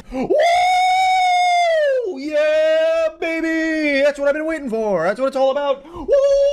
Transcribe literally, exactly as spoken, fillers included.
Woo! Yeah, baby! That's what I've been waiting for. That's what it's all about. Woo!